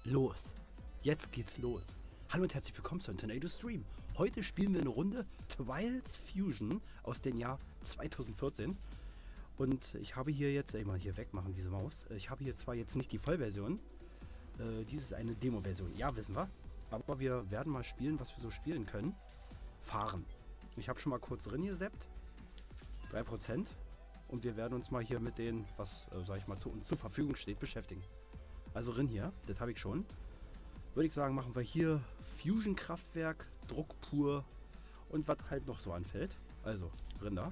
los. Jetzt geht's los. Hallo und herzlich willkommen zu Tornado Stream. Heute spielen wir eine Runde Trials Fusion aus dem Jahr 2014. Und ich habe hier jetzt, mal hier wegmachen diese Maus. Ich habe hier zwar jetzt nicht die Vollversion. Dies ist eine Demo-Version. Ja, wissen wir. Aber wir werden mal spielen, was wir so spielen können. Fahren. Ich habe schon mal kurz drin gesappt. 3%. Und wir werden uns mal hier mit denen, was, sag ich mal, zu uns zur Verfügung steht, beschäftigen. Also Rinn hier, das habe ich schon. Würde ich sagen, machen wir hier Fusion-Kraftwerk, Druck pur und was halt noch so anfällt. Also, Rinder.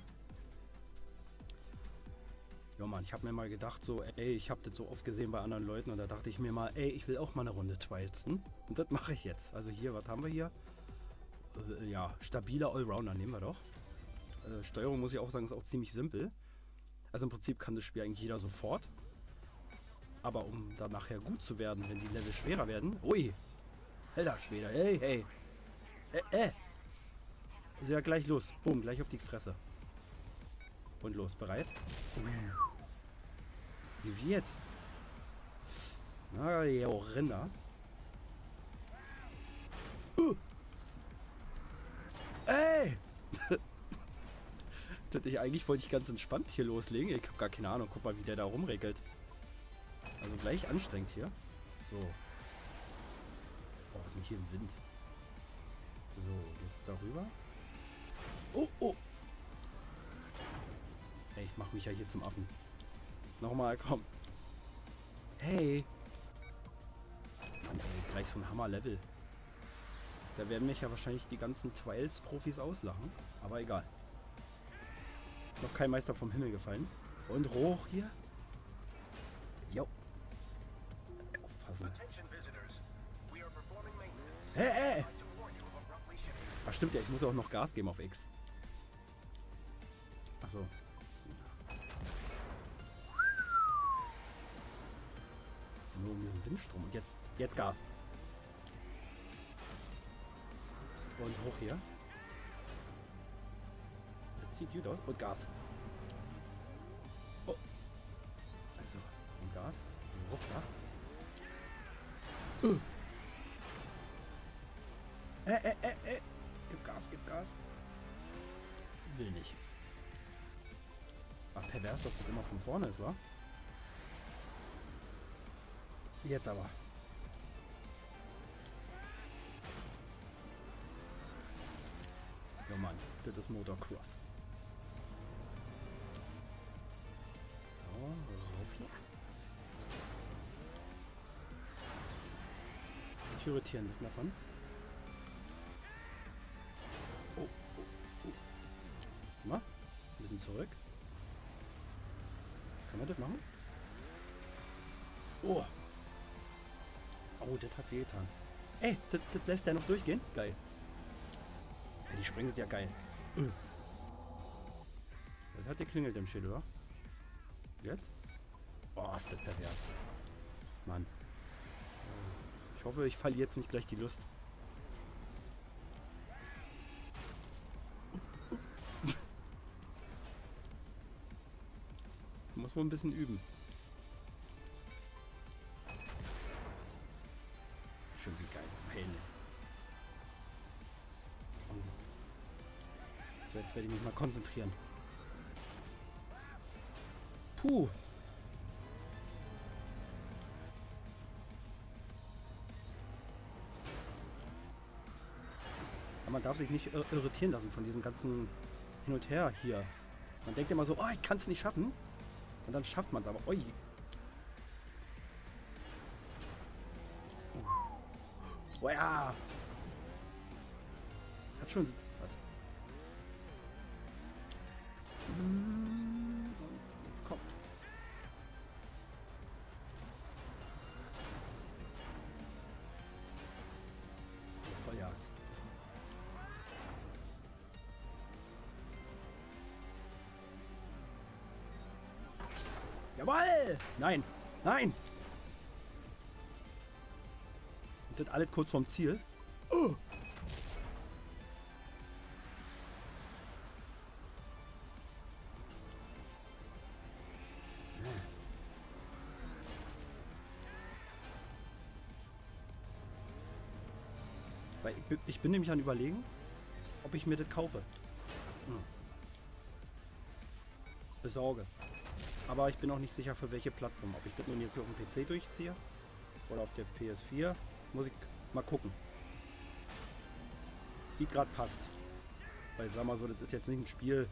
Ja Mann, ich habe mir mal gedacht so, ey, ich habe das so oft gesehen bei anderen Leuten und da dachte ich mir mal, ey, ich will auch mal eine Runde twilsten. Und das mache ich jetzt. Also hier, was haben wir hier? Ja, stabiler Allrounder nehmen wir doch. Steuerung muss ich auch sagen, ist auch ziemlich simpel. Also im Prinzip kann das Spiel eigentlich jeder sofort. Aber um da nachher gut zu werden, wenn die Level schwerer werden... Ui! Alter Schwede, hey, hey! Ist ja gleich los. Boom, gleich auf die Fresse. Und los, bereit? Wie jetzt? Na, ja, Rinder. Ey! Eigentlich wollte ich ganz entspannt hier loslegen. Ich habe gar keine Ahnung. Guck mal, wie der da rumregelt. Also gleich anstrengend hier. So. Oh, was ist hier im Wind? So, geht's darüber? Oh, oh! Ey, ich mach mich ja hier zum Affen. Nochmal, komm. Hey! Mann, ey, gleich so ein Hammer-Level. Da werden mich ja wahrscheinlich die ganzen Trials-Profis auslachen. Aber egal. Noch kein Meister vom Himmel gefallen. Und hoch hier. Jo. Aufpassen. Hey! Ach stimmt ja, ich muss auch noch Gas geben auf X. Achso. Nur um diesen Windstrom. Und jetzt Gas. Und hoch hier. Das sieht gut aus. Und Gas. Oh. Also, und Gas. Ruff da. Gib Gas, gib Gas. Will nicht. Ach, pervers, dass das immer von vorne ist, wa? Jetzt aber. Ja Mann, das ist Motocross. So, rauf hier. Ich irritiere ein bisschen davon. Oh. Na, ein bisschen zurück. Kann man das machen? Oh. Oh, das hat wehgetan. Ey, das lässt der noch durchgehen? Geil. Ja, die Springen sind ja geil. Das hat geklingelt im Schild, oder? Jetzt? Oh, ist das pervers. Mann. Ich hoffe, ich verliere jetzt nicht gleich die Lust. Muss wohl ein bisschen üben. Schön wie geil. Hände. So, jetzt werde ich mich mal konzentrieren. Puh. Aber man darf sich nicht irritieren lassen von diesen ganzen Hin und Her hier. Man denkt immer so, oh, ich kann es nicht schaffen. Und dann schafft man es aber. Ui. Oh ja. Hat schon was. Und jetzt kommt. Vollgas. Jawoll! Nein! Nein! Und das alles kurz vorm Ziel. Weil ich bin nämlich an Überlegen, ob ich mir das kaufe. Hm. Besorge. Aber ich bin auch nicht sicher, für welche Plattform. Ob ich das nun jetzt hier auf dem PC durchziehe oder auf der PS4. Muss ich mal gucken. Wie gerade passt. Weil, sag mal so, das ist jetzt nicht ein Spiel,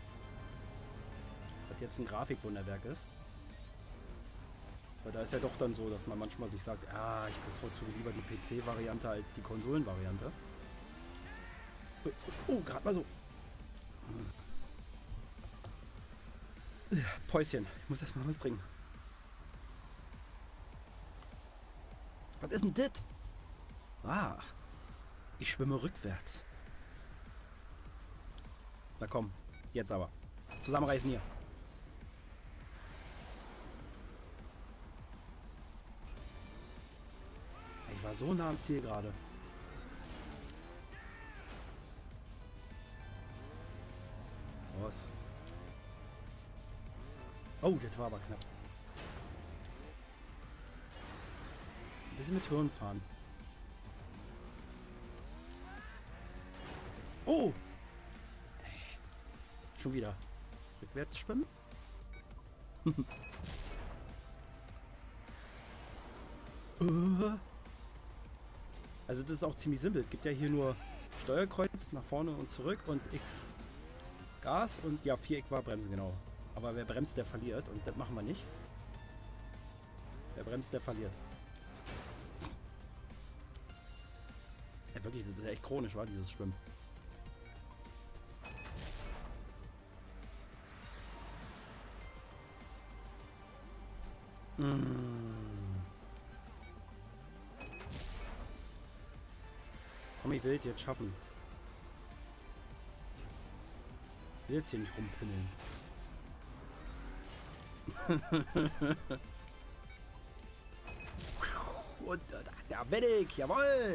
das jetzt ein Grafikwunderwerk ist. Weil da ist ja doch dann so, dass man manchmal sich sagt, ah, ich bevorzuge lieber die PC-Variante als die Konsolen-Variante. Oh, gerade mal so. Päuschen, ich muss erstmal was trinken. Was ist denn das? Ah, ich schwimme rückwärts. Na komm, jetzt aber. Zusammenreißen hier. Ich war so nah am Ziel gerade. Raus. Oh, das war aber knapp. Ein bisschen mit Hirn fahren. Oh! Schon wieder. Rückwärts schwimmen? Also das ist auch ziemlich simpel. Es gibt ja hier nur Steuerkreuz nach vorne und zurück und X Gas und ja, Viereck war Bremsen, genau. Aber wer bremst, der verliert und das machen wir nicht. Wer bremst, der verliert. Ja wirklich, das ist ja echt chronisch, war dieses Schwimmen. Komm, ich will es jetzt schaffen. Ich will jetzt hier nicht rumpindeln. Und da bin ich, jawohl!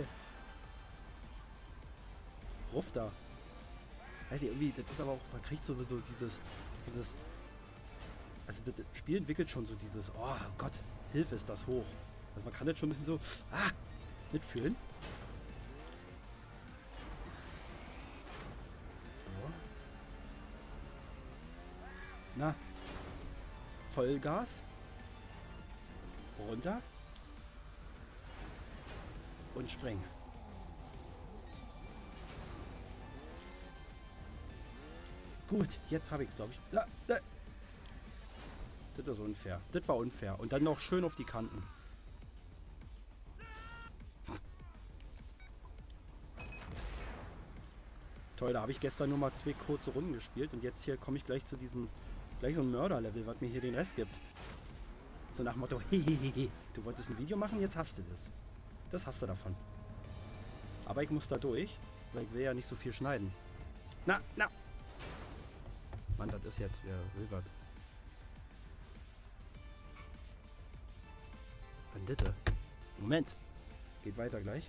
Ruff da. Weiß ich, irgendwie, das ist aber auch, man kriegt sowieso dieses, also das Spiel entwickelt schon so dieses, oh Gott, Hilfe ist das hoch. Also man kann jetzt schon ein bisschen so, mitfühlen. So. Na, Vollgas. Runter. Und springen. Gut, jetzt habe ich es, glaube ich. Das ist unfair. Das war unfair. Und dann noch schön auf die Kanten. Toll, da habe ich gestern nur mal 2 kurze Runden gespielt. Und jetzt hier komme ich gleich zu diesem, gleich so ein Mörderlevel, was mir hier den Rest gibt. So nach dem Motto, hehehe, du wolltest ein Video machen, jetzt hast du das. Das hast du davon. Aber ich muss da durch, weil ich will ja nicht so viel schneiden. Na! Mann, das ist jetzt, wer will was? Bandite. Moment. Geht weiter gleich.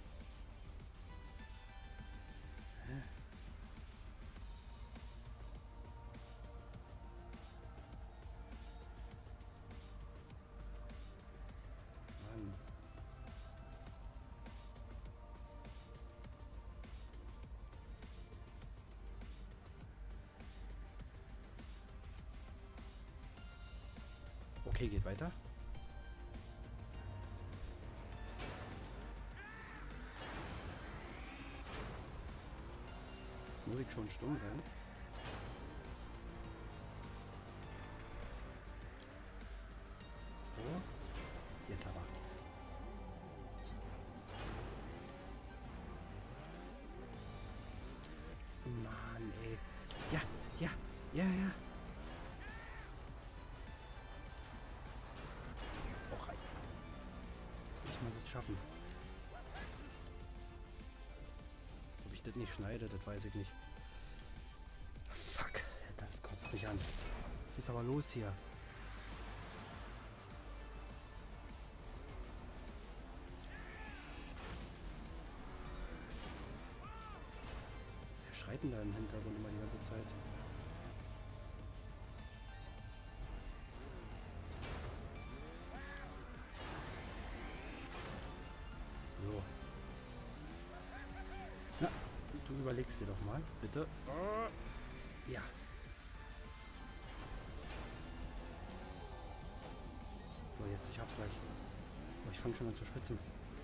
Mann. Okay, geht weiter. Muss ich schon stumm sein? So. Jetzt aber. Mann, ey. Ja. Och, ich muss es schaffen. Ob ich das nicht schneide, das weiß ich nicht. Fuck, das kotzt mich an. Ist aber los hier. Wer schreit denn da im Hintergrund immer die ganze Zeit? So. Du überlegst dir doch mal, bitte. Oh, ja. So, jetzt, ich hab's gleich. Oh, ich fange schon an zu schwitzen.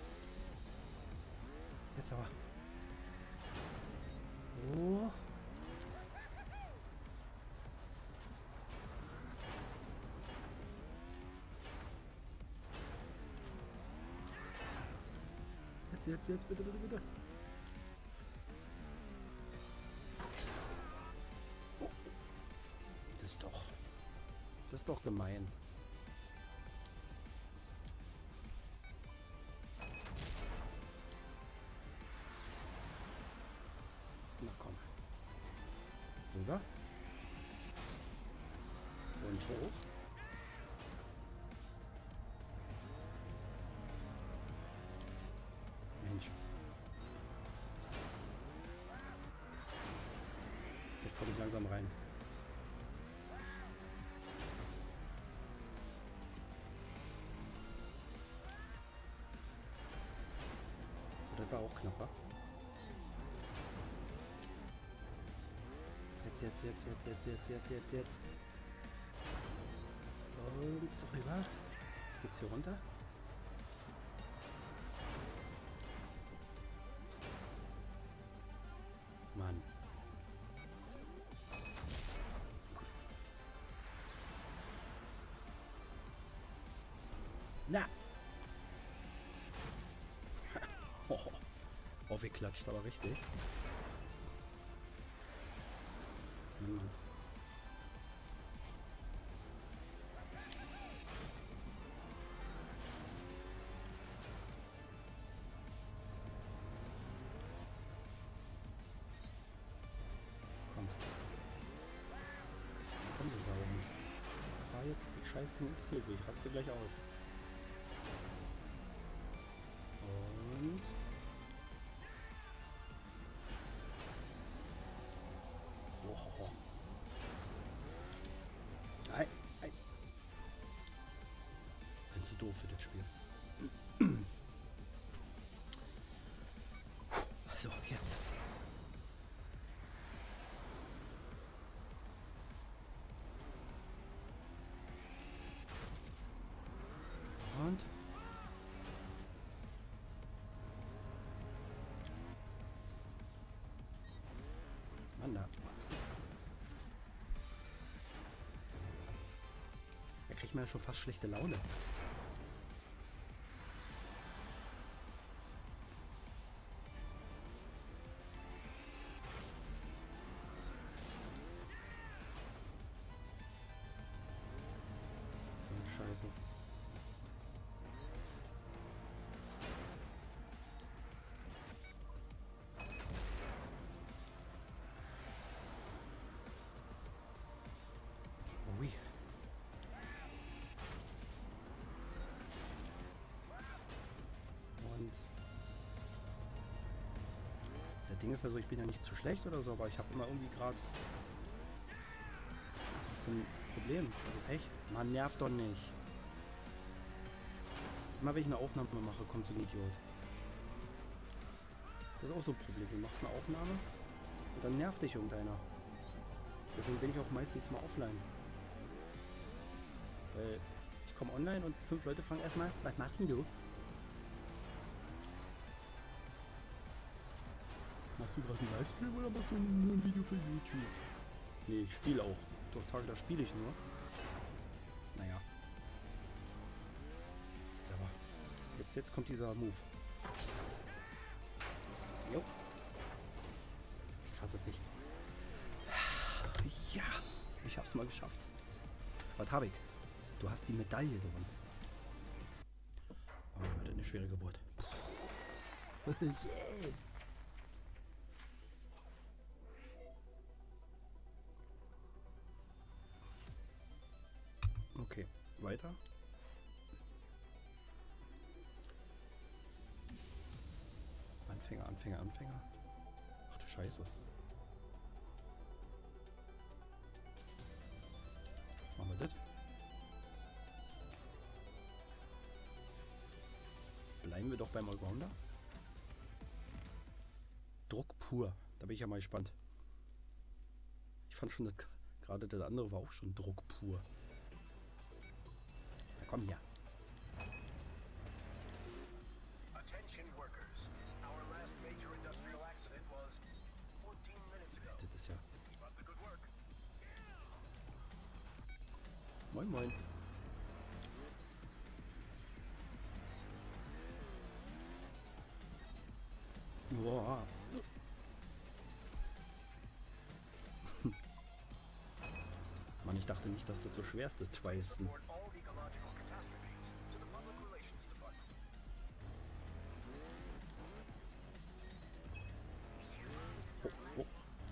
Jetzt aber. Oh. Jetzt, bitte, bitte, bitte. Oh. Das ist doch gemein. Na komm. Rüber. Und hoch. Mensch. Jetzt komme ich langsam rein. Das war auch knapper. Jetzt. Und so rüber. Jetzt geht's hier runter. Mann. Na! Oh, wir klatscht aber richtig. Mann. Komm. Komm, du Sauhund. Fahr jetzt die Scheißding ins Ziel. Ich raste gleich aus. Und... Oh. Nein. Bin zu doof für das Spiel. So, jetzt. Und... Mann, da. Da kriegt man ja schon fast schlechte Laune. So eine Scheiße. Ui. Und das Ding ist also, ich bin ja nicht zu schlecht oder so, aber ich habe immer irgendwie gerade ein Problem. Also Pech. Man nervt doch nicht. Immer wenn ich eine Aufnahme mache, kommt so ein Idiot. Das ist auch so ein Problem. Du machst eine Aufnahme und dann nervt dich irgendeiner. Deswegen bin ich auch meistens mal offline. Weil ich komme online und 5 Leute fragen erstmal, was machst denn du? Machst du gerade einen Livestream oder machst du nur ein Video für YouTube? Nee, ich spiele auch. Durch Tage, da spiele ich nur. Naja. Jetzt aber. Jetzt kommt dieser Move. Jo. Ich fasse es nicht. Ja, ich hab's mal geschafft. Was habe ich? Du hast die Medaille gewonnen. Aber das wird eine schwere Geburt. Yeah. Okay, weiter. Anfänger. Ach du Scheiße. Machen wir das? Bleiben wir doch beim Allrounder. Druck pur. Da bin ich ja mal gespannt. Ich fand schon, gerade das andere war auch schon Druck pur. Na komm hier. Das ist ja... Moin moin. Boah. Mann, ich dachte nicht, dass das so schwer ist, das Twilsten. Oh, oh.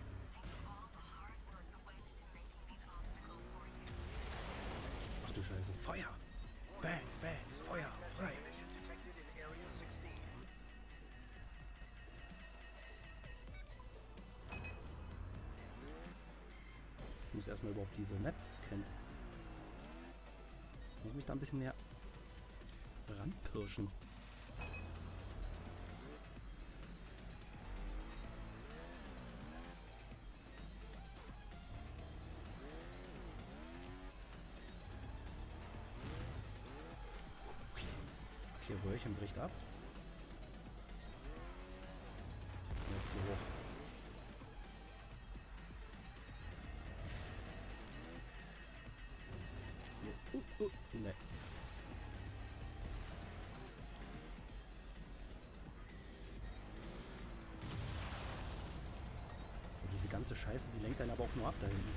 Ach du Scheiße. Feuer! Bang, bang, Feuer, frei! Ich muss erstmal überhaupt diese Map kennen. Ich muss mich da ein bisschen mehr ranpirschen. Okay, Röhrchen bricht ab. Jetzt hier hoch. Ne. Diese ganze Scheiße, die lenkt einen aber auch nur ab da hinten.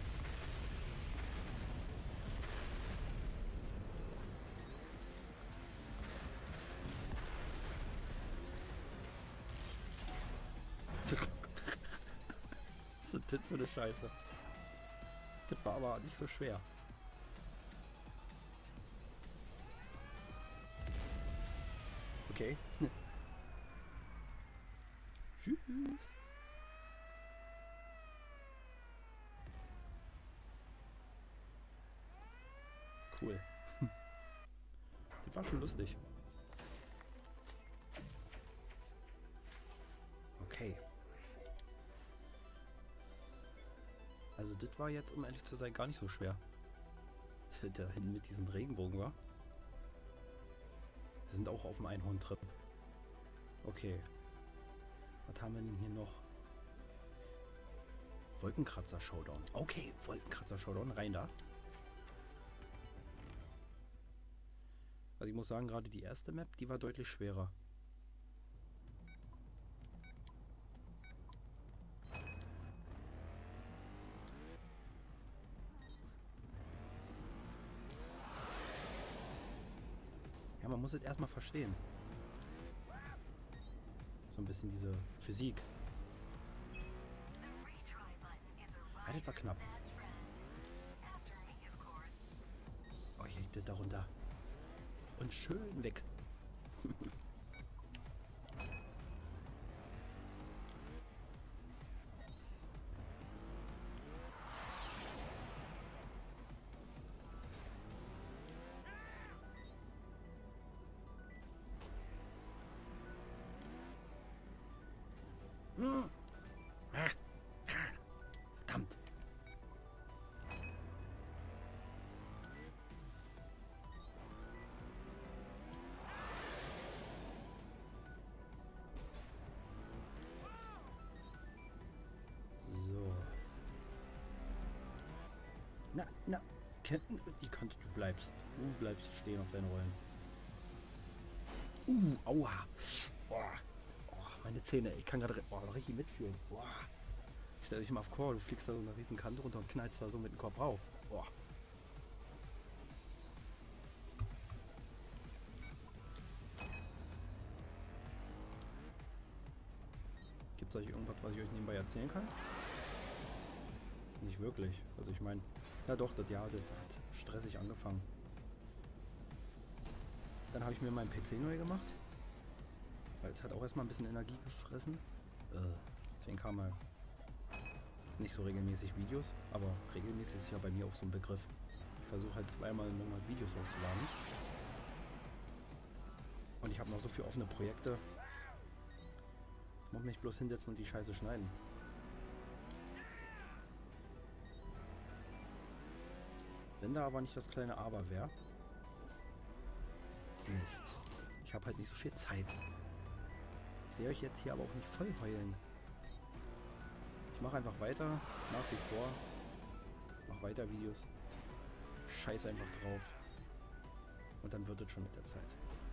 Was ist das für eine Scheiße? Das war aber nicht so schwer. Okay. Tschüss. Cool. Das war schon lustig. Okay. Also das war jetzt, um ehrlich zu sein, gar nicht so schwer. Da hinten mit diesen Regenbogen war. Wir sind auch auf dem Einhorn-Trip. Okay. Was haben wir denn hier noch? Wolkenkratzer-Showdown. Okay, Wolkenkratzer-Showdown. Rein da. Also ich muss sagen, gerade die erste Map, die war deutlich schwerer. Ja, man muss es erstmal verstehen. So ein bisschen diese Physik. Ah, das war knapp. Oh, ich hätte darunter. Und schön weg. Verdammt. So. Na. Die Kante, du bleibst stehen auf deinen Rollen. Aua. Boah. Oh, meine Zähne. Ich kann gerade richtig mitfühlen. Boah. Stell dich mal auf vor, du fliegst da so eine riesen Kante runter und knallst da so mit dem Kopf rauf. Boah. Gibt es euch irgendwas, was ich euch nebenbei erzählen kann? Nicht wirklich. Also ich meine, ja doch, das Jahr, das hat stressig angefangen. Dann habe ich mir meinen PC neu gemacht. Weil es hat auch erstmal ein bisschen Energie gefressen. Deswegen kam mal nicht so regelmäßig Videos. Aber regelmäßig ist ja bei mir auch so ein Begriff. Ich versuche halt zweimal im Monat Videos hochzuladen. Und ich habe noch so viele offene Projekte. Ich muss mich bloß hinsetzen und die Scheiße schneiden. Wenn da aber nicht das kleine Aber wäre. Mist. Ich habe halt nicht so viel Zeit. Ich will euch jetzt hier aber auch nicht voll heulen. Ich mache einfach weiter, nach wie vor. Mach weiter Videos. Scheiß einfach drauf. Und dann wird es schon mit der Zeit.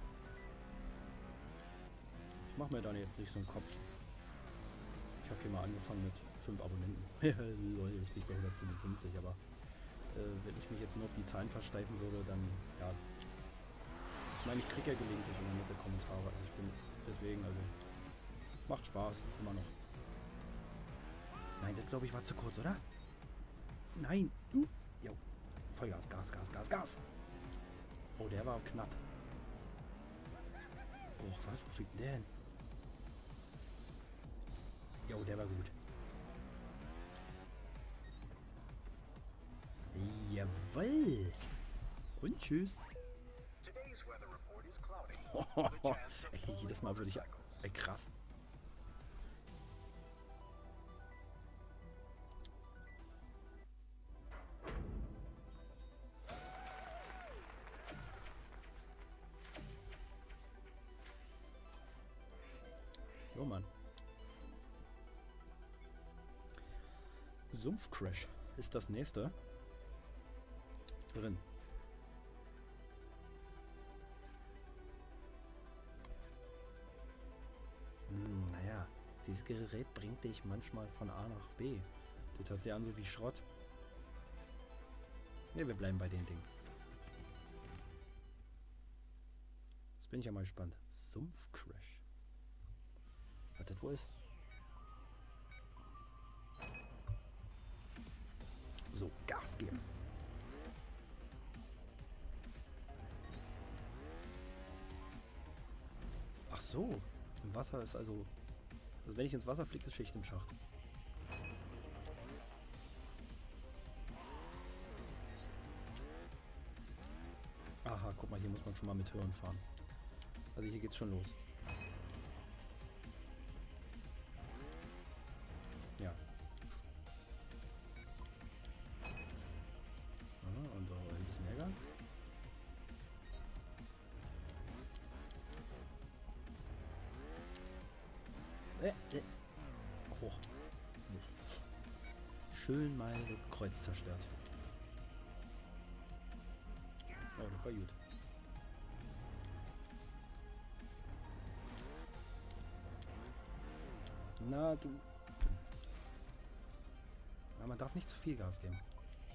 Ich mache mir da jetzt nicht so einen Kopf. Ich habe hier mal angefangen mit 5 Abonnenten. Lol, jetzt bin ich bei 155, aber wenn ich mich jetzt nur auf die Zahlen versteifen würde, dann, ja. Ich meine, ich kriege ja gelegentlich immer nette Kommentare. Also ich bin deswegen, also macht Spaß, immer noch. Nein, das glaube ich war zu kurz, oder? Nein. Jo. Vollgas, Gas, Gas, Gas, Gas. Oh, der war knapp. Oh, was? Wo fliegt denn der hin? Jo, der war gut. Jawoll. Und tschüss. Ey, jedes Mal würde ich... Ey, krass. Jo, Mann. Sumpfcrash ist das nächste. Drin. Naja, dieses Gerät bringt dich manchmal von A nach B. Das hört sich an so wie Schrott. Ne, wir bleiben bei den Dingen. Jetzt bin ich ja mal gespannt. Sumpfcrash. Was das wohl ist? So, Gas geben. Ach so, im Wasser ist also wenn ich ins Wasser fliege, ist Schicht im Schacht. Aha, guck mal, hier muss man schon mal mit Hören fahren. Also hier geht's schon los. Ja. Und ein bisschen mehr Gas. Hoch. Mist. Schön mal das Kreuz zerstört. Oh, das war gut. Na, du. Ja, man darf nicht zu viel Gas geben.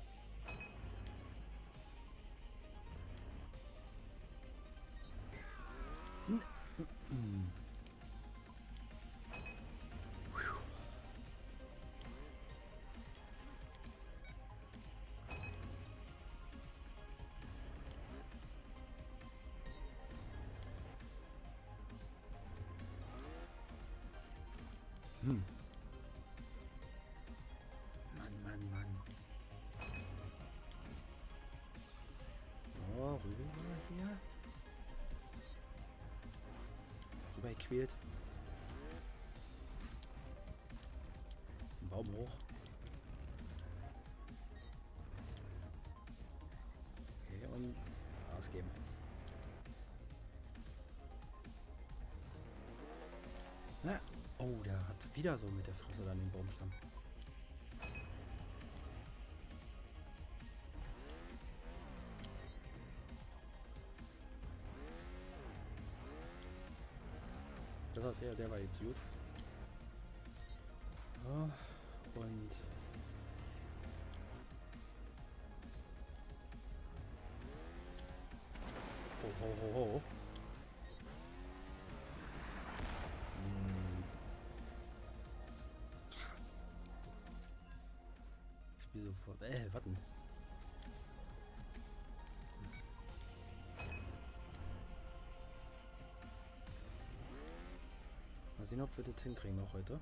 Mann. Oh, rüber hier. Rüber gequält. Den Baum hoch. Okay, und Gas geben. Na, oh, der hat wieder so mit der Fresse dann den Baumstamm. Das hat der war jetzt gut. Oh, und ho. Spiel sofort. Warten. Mal sehen, ob wir das hinkriegen noch heute.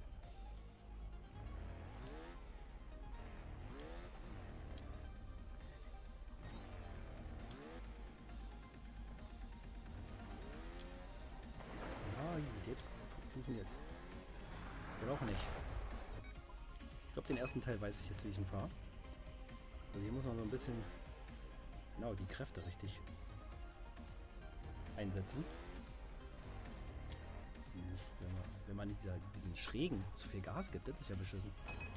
Ah, jetzt funktioniert es. Oder auch nicht. Ich glaube, den ersten Teil weiß ich jetzt, wie ich ihn fahre. Also hier muss man so ein bisschen Genau, die Kräfte richtig einsetzen. Mist, wenn man diesen Schrägen zu viel Gas gibt, das ist ja beschissen.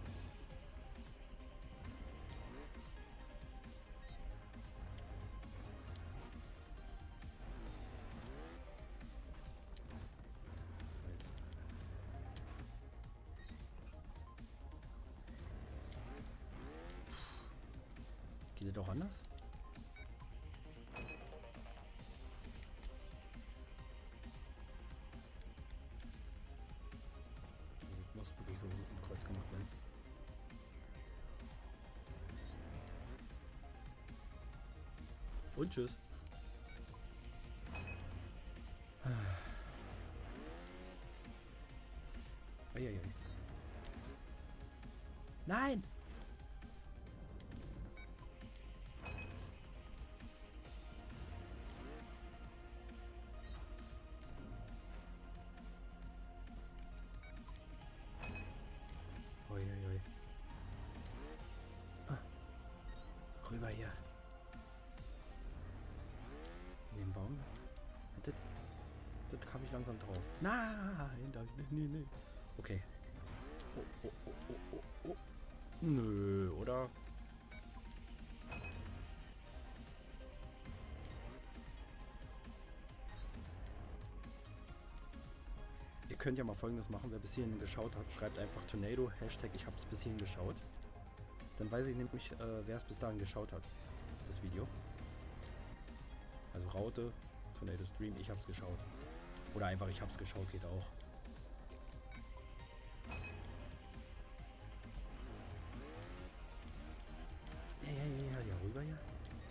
Jetzt. Geht das auch anders? Muss wirklich so ein Kreuz gemacht werden. Und tschüss. Eieiei. Nein! Uiuiui. Ah. Rüber hier. In den Baum. Das kam ich langsam drauf. Nein, nee. Okay. Oh. Nö, oder? Ihr könnt ja mal Folgendes machen, wer bis hierhin geschaut hat, schreibt einfach Tornado, Hashtag ich hab's bis hierhin geschaut. Dann weiß ich nämlich, wer es bis dahin geschaut hat, das Video. Also Raute, Tornado Stream, ich hab's geschaut. Oder einfach ich hab's geschaut, geht auch. Ja, rüber hier.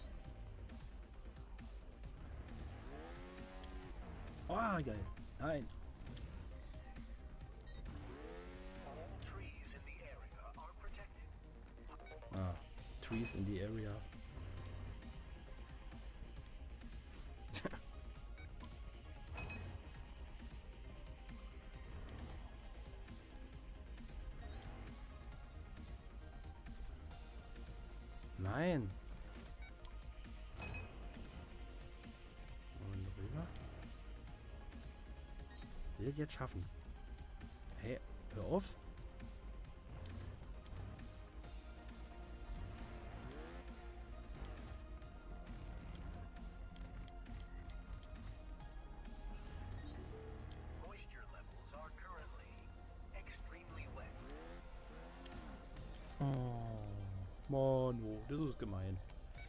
Oh, geil. Nein. Ah, trees in the area. Nein. Und rüber. Will ich jetzt schaffen. Hey, hör auf. Oh, Mano, das ist gemein.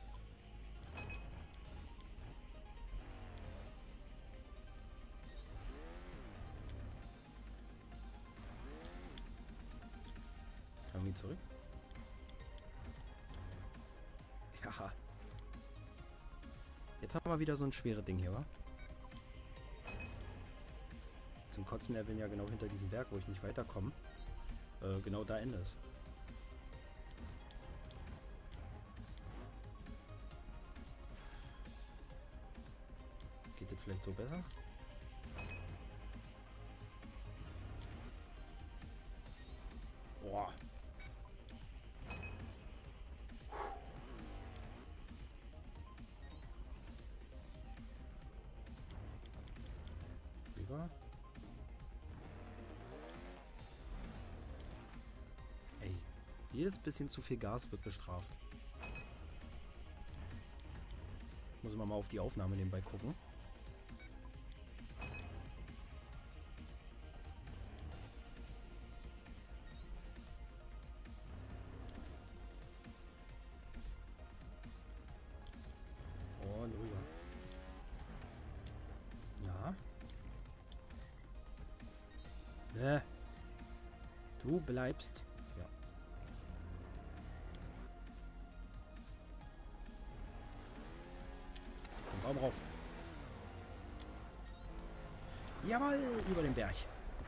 Kommen wir zurück? Ja. Jetzt haben wir wieder so ein schweres Ding hier, wa? Zum Kotzen, er will ja genau hinter diesem Berg, wo ich nicht weiterkomme. Genau da endet es. Geht das vielleicht so besser? Boah. Rüber. Ey, jedes bisschen zu viel Gas wird bestraft. Muss man mal auf die Aufnahme nebenbei gucken. Und rüber. Ja. Du bleibst. Ja. Den Baum rauf. Jawohl, über den Berg.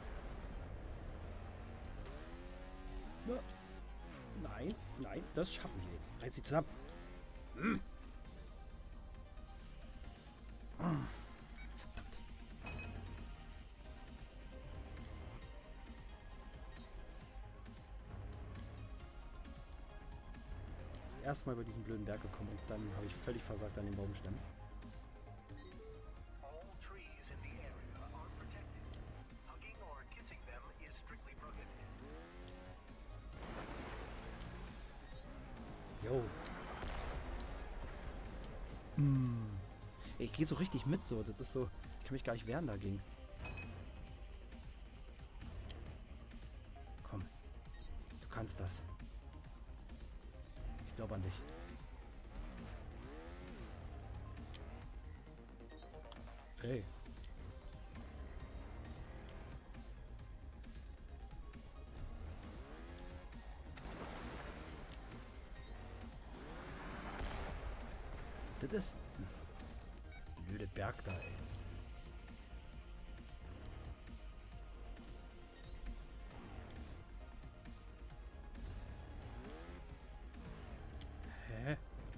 Ja. Nein, das schaffen wir jetzt. Reiß sie zusammen. Hm. erste Mal über diesen blöden Berg gekommen und dann habe ich völlig versagt an den Baumstämmen. Jo. Ich gehe so richtig mit so. Das ist so. Ich kann mich gar nicht wehren dagegen. Komm. Du kannst das. Ich glaube an dich. Ey. Das ist... blöde Berg da, ey. Hä?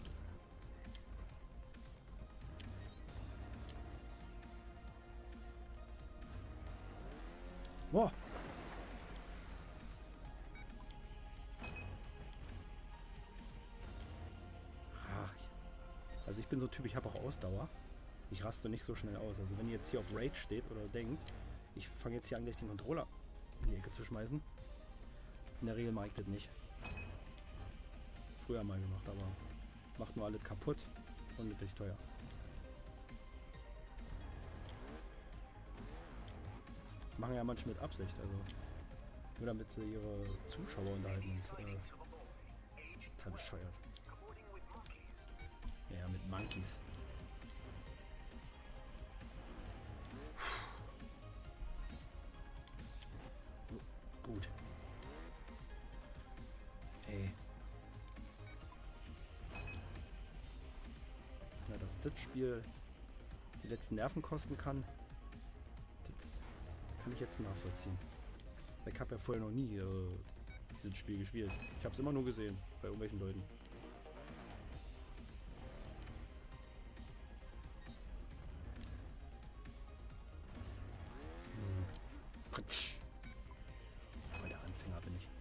Boah. Also ich bin so ein Typ, ich habe auch Ausdauer. Ich raste nicht so schnell aus. Also wenn ihr jetzt hier auf Rage steht oder denkt, ich fange jetzt hier an, gleich den Controller in die Ecke zu schmeißen. In der Regel mache ich das nicht. Früher mal gemacht, aber macht nur alles kaputt und wirklich teuer. Machen ja manche mit Absicht, also nur damit sie ihre Zuschauer unterhalten und total bescheuert. Ja, mit Monkeys. Gut. Ey. Na, dass das Spiel die letzten Nerven kosten kann, das kann ich jetzt nachvollziehen. Ich habe ja vorher noch nie dieses Spiel gespielt. Ich habe es immer nur gesehen bei irgendwelchen Leuten. Voll der Anfänger bin ich.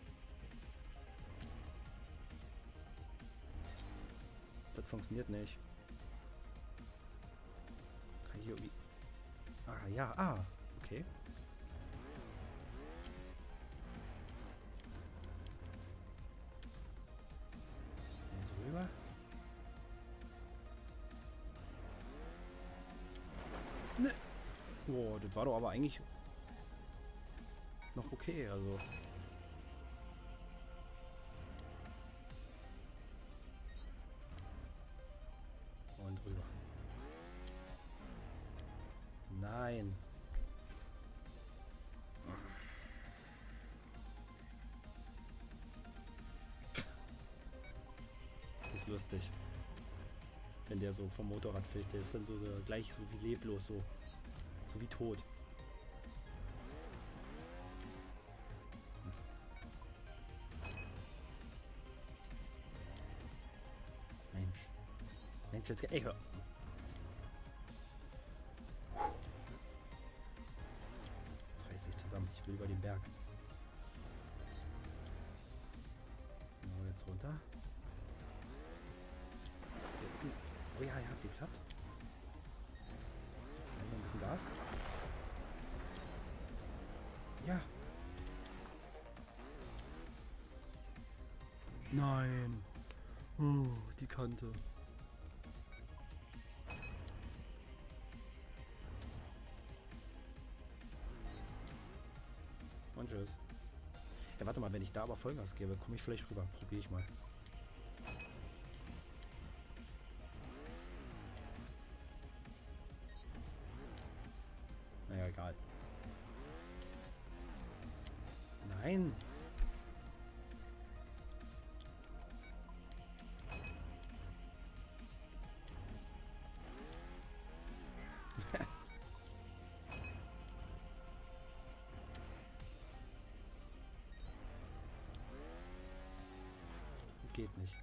Das funktioniert nicht. Kann ich hier irgendwie... Ah, ja, okay. Jetzt rüber. Ne. Boah, das war doch aber eigentlich noch okay, also. Und rüber. Nein. Das ist lustig. Wenn der so vom Motorrad fällt, der ist dann so gleich so wie leblos, so wie tot. Mensch, jetzt ey, hör. Das reißt sich zusammen. Ich will über den Berg. So, jetzt runter. Oh ja, hat geklappt. Noch ein bisschen Gas. Ja. Nein. Die Kante. Und tschüss. Ja, warte mal, wenn ich da aber Vollgas gebe, komme ich vielleicht rüber. Probiere ich mal. Naja, egal. Nein. Geht nicht.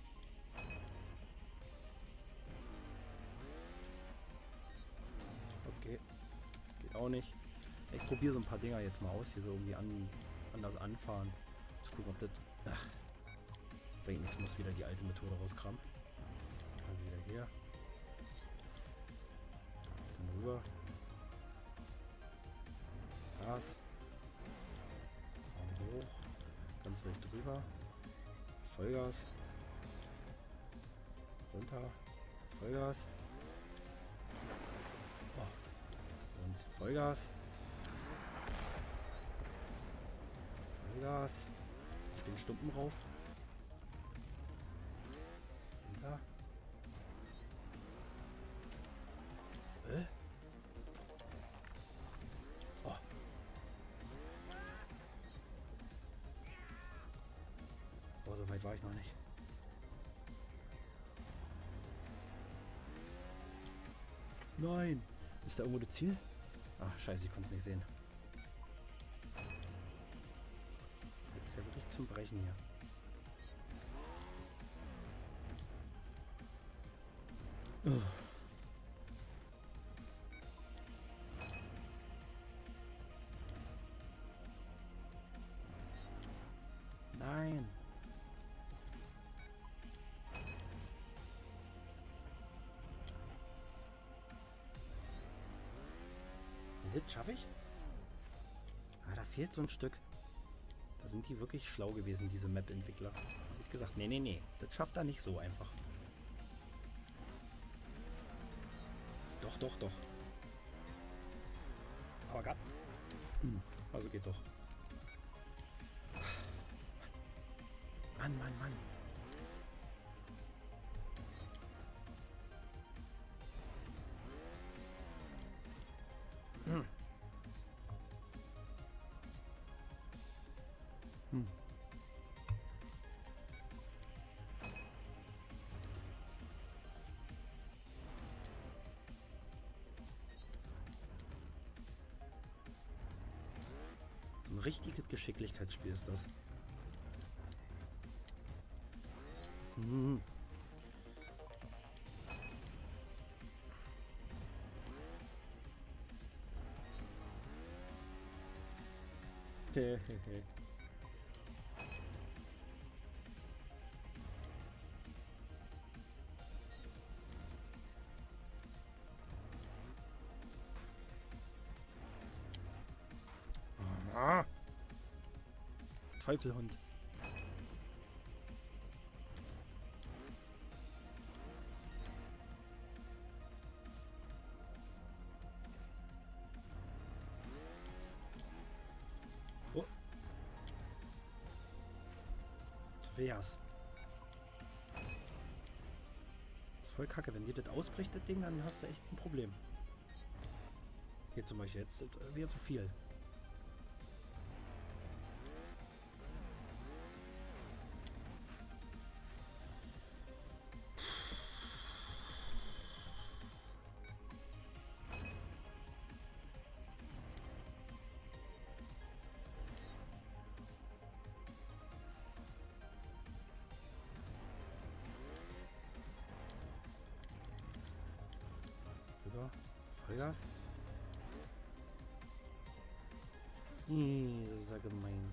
Okay. Geht auch nicht. Ich probiere so ein paar Dinger jetzt mal aus. Hier so irgendwie anders anfahren. Mal gucken, ob das... Ach. Bringt nichts, muss wieder die alte Methode rauskramen. Also wieder hier. Dann rüber. Gas. Arm hoch. Ganz leicht drüber. Vollgas. Runter. Vollgas. Oh. Und Vollgas. Vollgas. Auf den Stumpen rauf. Runter. Oh. Oh, so weit war ich noch nicht. Nein! Ist da irgendwo das Ziel? Ach, scheiße, ich konnte es nicht sehen. Das ist ja wirklich zum Brechen hier. Oh. Nein! Das schaffe ich? Ah, da fehlt so ein Stück. Da sind die wirklich schlau gewesen, diese Map-Entwickler. Hab ich gesagt, nee, nee, nee. Das schafft er nicht so einfach. Doch, doch, doch. Aber gab. Also geht doch. Mann, Mann, Mann. Hm. Hm. Ein richtiges Geschicklichkeitsspiel ist das. Hm. Ah. Teufelhund. Oh. Zu viel Gas. Das ist voll kacke. Wenn dir das ausbricht, das Ding, dann hast du echt ein Problem. Hier zum Beispiel jetzt wieder zu viel. Rüber. Vollgas. Das ist ja gemein.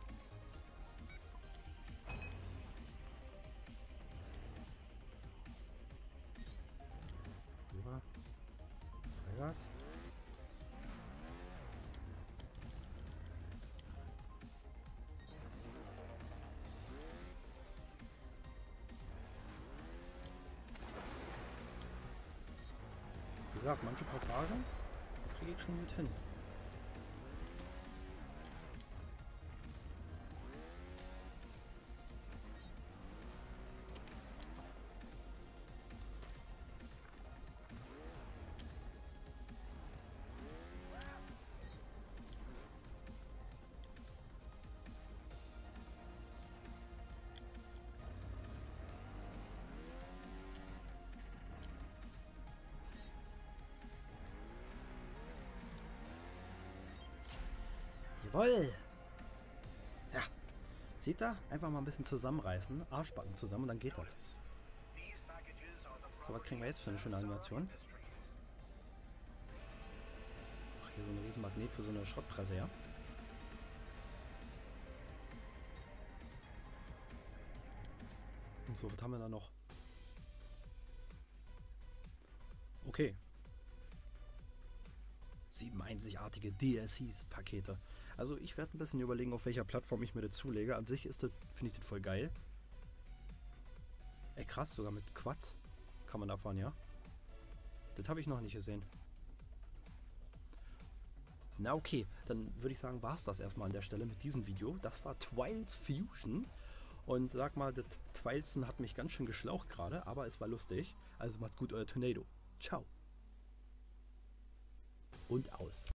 Rüber. Vollgas. Wie gesagt, manche Passagen kriege ich schon gut hin. Jawoll! Ja. Seht ihr? Einfach mal ein bisschen zusammenreißen. Arschbacken zusammen und dann geht das. So, was kriegen wir jetzt für eine schöne Animation? Ach, hier so ein riesen Magnet für so eine Schrottpresse, ja? So, was haben wir da noch? Okay. 7 einzigartige DLCs-Pakete. Also ich werde ein bisschen überlegen, auf welcher Plattform ich mir das zulege. An sich finde ich das voll geil. Ey krass, sogar mit Quads kann man da fahren, ja? Das habe ich noch nicht gesehen. Na okay, dann würde ich sagen, war es das erstmal an der Stelle mit diesem Video. Das war Trials Fusion. Und sag mal, das Twilesen hat mich ganz schön geschlaucht gerade, aber es war lustig. Also macht's gut, euer Tornado. Ciao. Und aus.